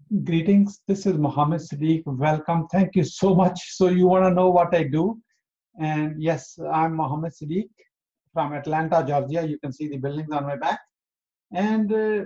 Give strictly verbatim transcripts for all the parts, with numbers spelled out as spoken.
Greetings. This is Mohammed Siddique. Welcome. Thank you so much. So you want to know what I do? And yes, I'm Mohammed Siddique from Atlanta, Georgia. You can see the buildings on my back. And uh,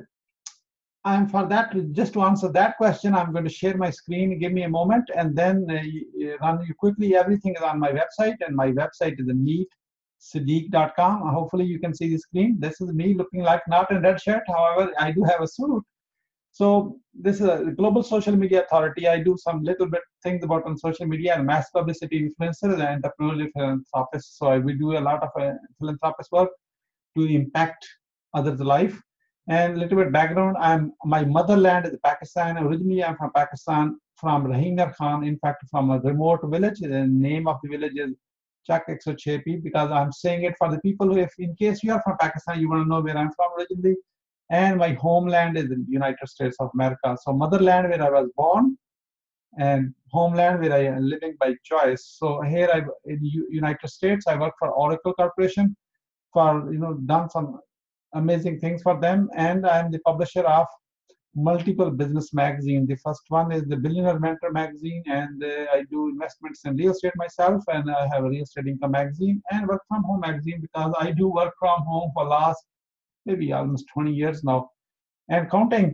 I'm for that, just to answer that question, I'm going to share my screen. Give me a moment and then uh, run you quickly. Everything is on my website, and my website is meet siddique dot com. Hopefully you can see the screen. This is me looking like not in red shirt. However, I do have a suit. So this is a global social media authority. I do some little bit things about on social media and mass publicity influencer and entrepreneurial philanthropist. So I, we do a lot of uh, philanthropist work to impact others' life. And a little bit background, I'm my motherland is Pakistan. Originally, I'm from Pakistan, from Rahinder Khan, in fact, from a remote village. The name of the village is Chak one oh six P, because I'm saying it for the people who, if in case you are from Pakistan, you want to know where I'm from originally. And my homeland is the United States of America. So motherland where I was born, and homeland where I am living by choice. So here I in U United States, I work for Oracle Corporation, for you know done some amazing things for them, and I am the publisher of multiple business magazines. The first one is the Billionaire Mentor magazine, and uh, I do investments in real estate myself, and I have a real estate income magazine and work from home magazine, because I do work from home for last maybe almost twenty years now and counting.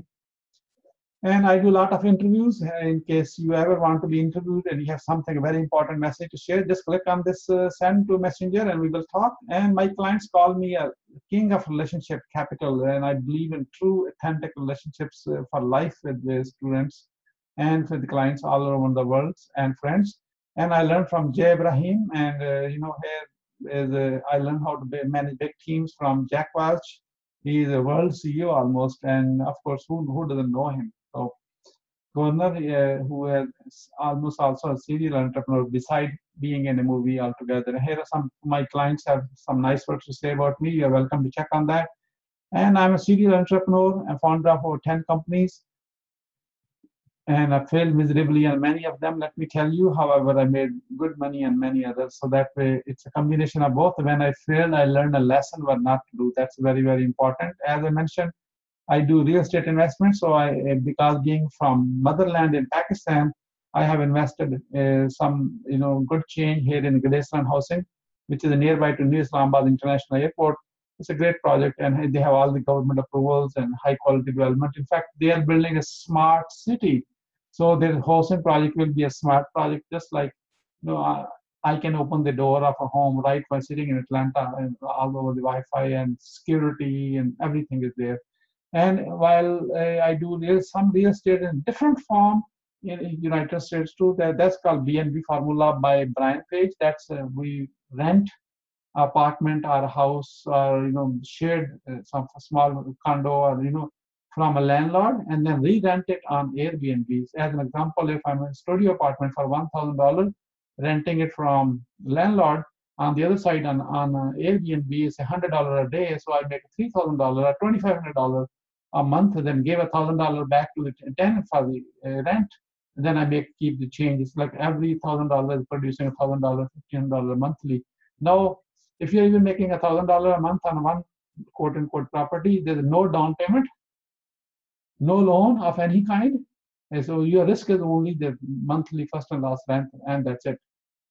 And I do a lot of interviews. In case you ever want to be interviewed and you have something, a very important message to share, just click on this uh, send to messenger and we will talk. And my clients call me a king of relationship capital. And I believe in true, authentic relationships uh, for life with the students and with the clients all over the world and friends. And I learned from Jay Ibrahim. And, uh, you know, here is, uh, I learned how to be, manage big teams from Jack Welch. He is a world C E O almost. And of course, who, who doesn't know him? So Governor, uh, who is almost also a serial entrepreneur beside being in a movie altogether. Here are some, my clients have some nice words to say about me. You're welcome to check on that. And I'm a serial entrepreneur and founder of over ten companies. And I failed miserably on many of them, let me tell you. However, I made good money on many others. So that way, it's a combination of both. When I failed, I learned a lesson what not to do. That's very, very important. As I mentioned, I do real estate investments. So I, because being from motherland in Pakistan, I have invested uh, some, you know, good change here in Graceland Housing, which is nearby to New Islamabad International Airport. It's a great project, and they have all the government approvals and high quality development. In fact, they are building a smart city. So their housing project will be a smart project, just like, you know, I, I can open the door of a home right by sitting in Atlanta, and all over the Wi-Fi and security and everything is there. And while uh, I do real, some real estate in different form in the United States too, that, that's called B and B formula by Brian Page. That's uh, we rent apartment or a house, or you know shared uh, some small condo, or you know from a landlord, and then re-rent it on Airbnbs. As an example, if I'm in a studio apartment for one thousand dollars, renting it from landlord, on the other side on, on uh, Airbnb is one hundred dollars a day, so I make three thousand dollars or twenty-five hundred dollars a month, and then give one thousand dollars back to the tenant for the uh, rent. And then I make keep the change. It's like every one thousand dollars is producing one thousand dollars, fifteen hundred dollars monthly. Now, if you're even making one thousand dollars a month on one quote-unquote property, there's no down payment, no loan of any kind. And so your risk is only the monthly first and last rent, and that's it.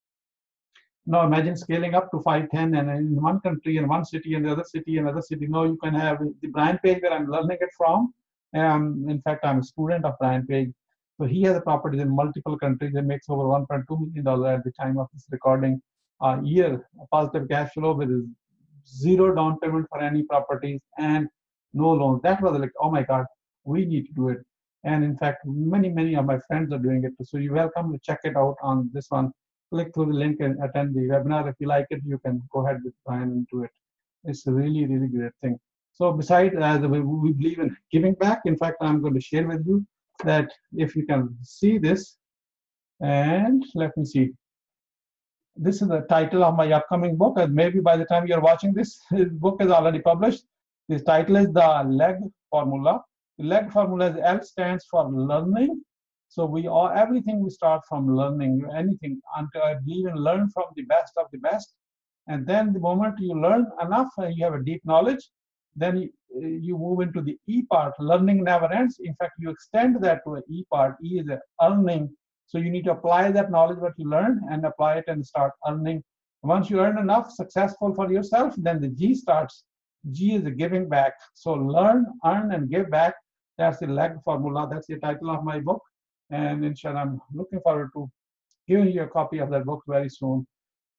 Now imagine scaling up to five, ten, and in one country, in one city, and the other city, another city. Now you can have the Brian Page where I'm learning it from. Um, in fact, I'm a student of Brian Page. So he has a properties in multiple countries and makes over one point two million dollars at the time of this recording a year, a positive cash flow with zero down payment for any properties and no loans. That was like, oh my God, we need to do it. And in fact, many, many of my friends are doing it. So you're welcome to check it out on this one. Click through the link and attend the webinar. If you like it, you can go ahead with Brian and do it. It's a really, really great thing. So besides, uh, we, we believe in giving back. In fact, I'm going to share with you that if you can see this, and let me see. This is the title of my upcoming book, and maybe by the time you're watching this, this book is already published. This title is The Leg Formula. The leg formula is L stands for learning. So we all, everything we start from learning, anything, until I believe in learn from the best of the best. And then the moment you learn enough and you have a deep knowledge, Then you, you move into the E part. Learning never ends. In fact, you extend that to an E part. E is earning. So you need to apply that knowledge what you learned and apply it and start earning. Once you earn enough, successful for yourself, then the G starts. G is the giving back. So learn, earn, and give back. That's the leg formula. That's the title of my book. And inshallah, I'm looking forward to giving you a copy of that book very soon.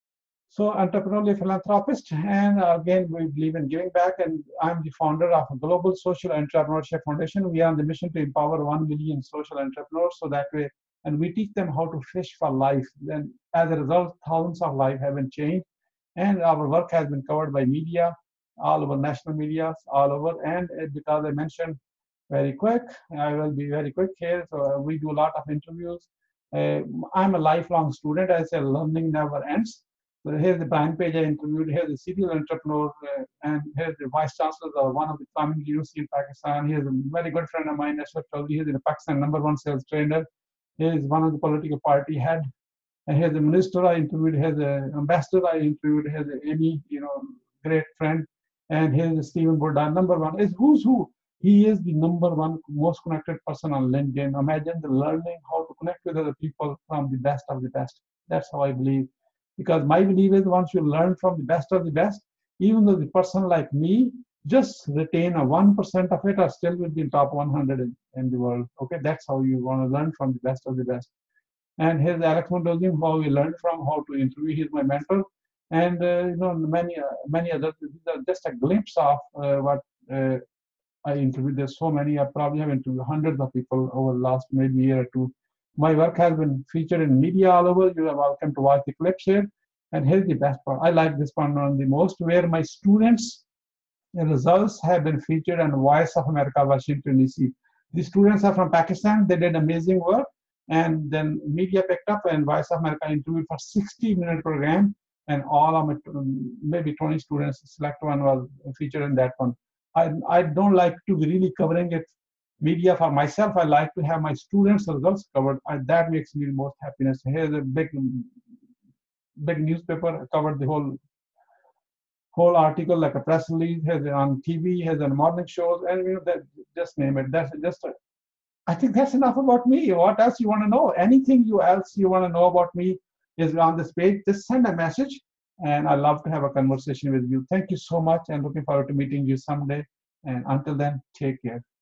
So Entrepreneurial Philanthropist, and again, we believe in giving back, and I'm the founder of a Global Social Entrepreneurship Foundation. We are on the mission to empower one million social entrepreneurs, so that way, and we teach them how to fish for life. Then as a result, thousands of lives have been changed, and our work has been covered by media, all over national media, all over, and because I mentioned very quick, I will be very quick here, so we do a lot of interviews. Uh, I'm a lifelong student. I say learning never ends. So here's the Brian Page I interviewed. Here's the serial entrepreneur, uh, and here's the vice chancellor of one of the Islamic university in Pakistan. Here's a very good friend of mine, Ashwat Chaudhary. He's in Pakistan number one sales trainer. Here's one of the political party head. And here's the minister I interviewed. Here's the ambassador I interviewed. Here's the Amy, you know, great friend. And here's the Stephen Burda, number one. Is who's who? He is the number one most connected person on LinkedIn. Imagine the learning how to connect with other people from the best of the best. That's how I believe. Because my belief is once you learn from the best of the best, even though the person like me just retain a one percent of it, or still will be in top one hundred in, in the world. Okay, that's how you want to learn from the best of the best. And here's Alex Mondosian, how we learned from, how to interview. He's my mentor. And uh, you know, many uh, many others. These are just a glimpse of uh, what uh, I interviewed. There's so many. I probably have interviewed hundreds of people over the last maybe year or two. My work has been featured in media all over. You are welcome to watch the clips here. And here's the best part. I like this one on the most, where my students' results have been featured on Voice of America, Washington, D C. The students are from Pakistan. They did amazing work. And then media picked up, and Voice of America interviewed for sixty minute program. And all of my, maybe twenty students, select one was featured in that one. I, I don't like to be really covering it media for myself. I like to have my students' results covered. I, that makes me the most happiness. Here's a big, big newspaper covered the whole, whole article like a press release. Here's on T V. Here's on morning shows, and you know that. Just name it. That's just. A, I think that's enough about me. What else you want to know? Anything you else you want to know about me is on this page. Just send a message, and I love to have a conversation with you. Thank you so much, and looking forward to meeting you someday. And until then, take care.